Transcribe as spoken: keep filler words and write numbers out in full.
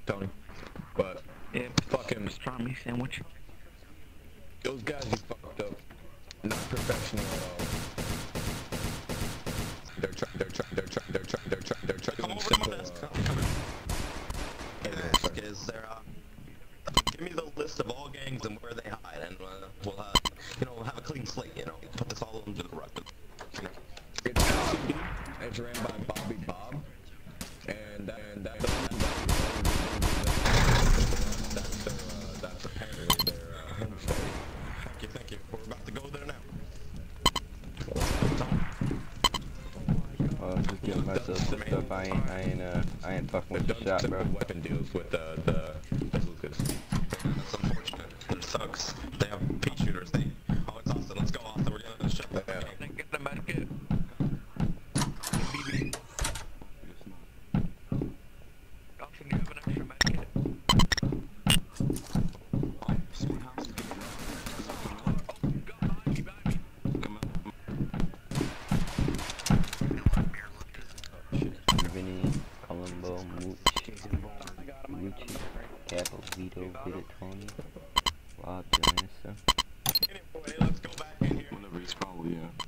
Tony. But Yeah, fucking pastrami sandwich. those guys you fucked up. Not professional at all. They're trying. They're trying. They're trying. They're trying. They're trying. They're trying. Come over Simple. to my desk. Uh, Hey, is there, uh, give me the list of all gangs and where they hide, and uh, we'll, uh, you know, have a clean slate, you know, put this all into the rug. You know. It's L C D. It's ran by Bobby Bob, and and that, that's their uh, that's apparently their uh, home state. Thank you, thank you. We're about to go there now. Oh, I'm just getting myself some stuff. I ain't, I ain't, uh, I ain't fucking with the shop, bro. Weapon deals with the the bazookas. That's unfortunate. They're thugs. They have pea shooters. They. Oh, it's Austin. Let's go, Austin. We're gonna shut that down. Get the medkit. B B. Austin, do you have an extra medkit? Vinny, Colombo, Mooch, Gucci, Capo, Vito, Vitatoni, Wild Janessa. Anyway, let's go back in here. Whenever he's probably, yeah.